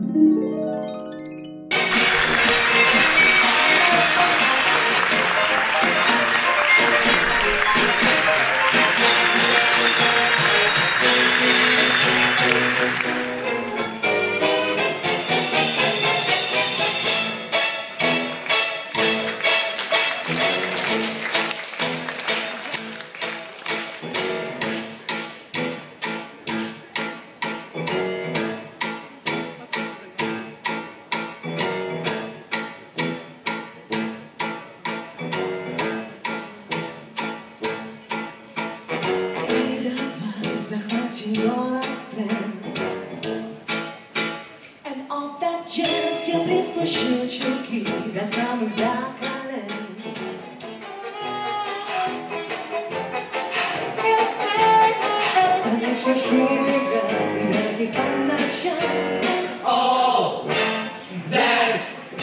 And all that jazz я приспущу чулки до самых до колен. Конечно, шум играет, играки по ночам. All that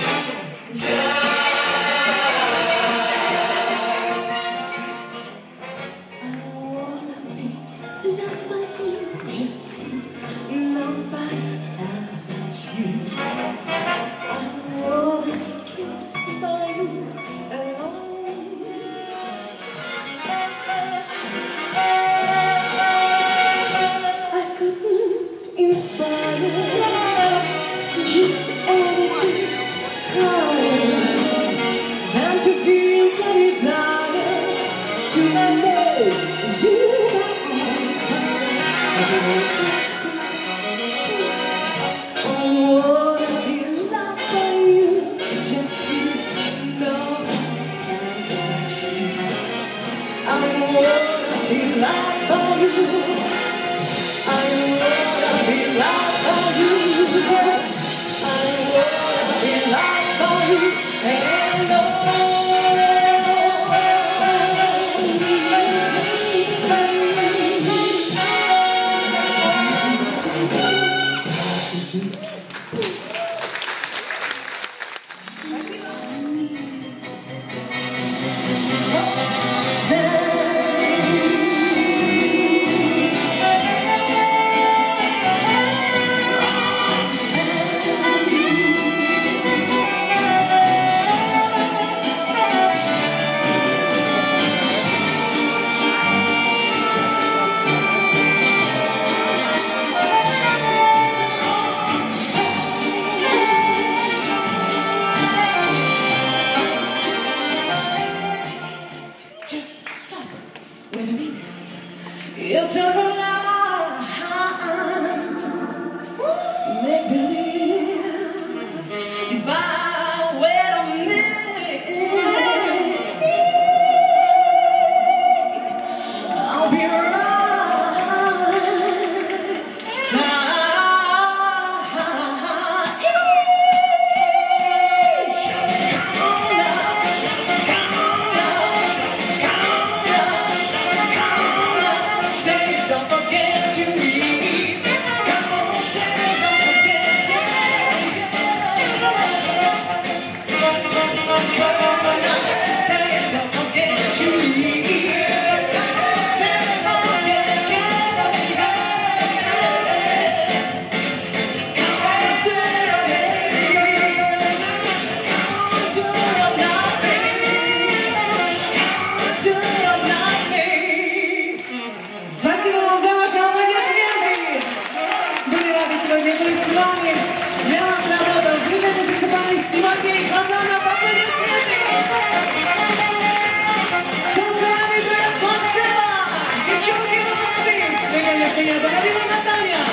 Just nobody else but you. I wanna be kissed by you alone. I couldn't inspire just anything higher than to feel the desire to know you. I wanna be loved by you, just you, nobody else but you. I wanna be loved by you. I wanna be loved by you. I wanna be loved by you. And just stop, wait a minute. You'll turn around, make believe. But wait a minute, I'll be right. Don't forget to leave. Come on, say don't forget. Say don't forget to leave. Come on, say don't forget. Come on, do it, come on, do it not me. Come on, do it not me. Спасибо вам за ваши аплодисменты! Были рады сегодня быть с вами. Для вас работал замечательный саксофонист Тимофей Хазанов. Аплодисменты! Танцевальный дуэт Максима! Девчонки молодцы! Вы, конечно, не говорила Наталья!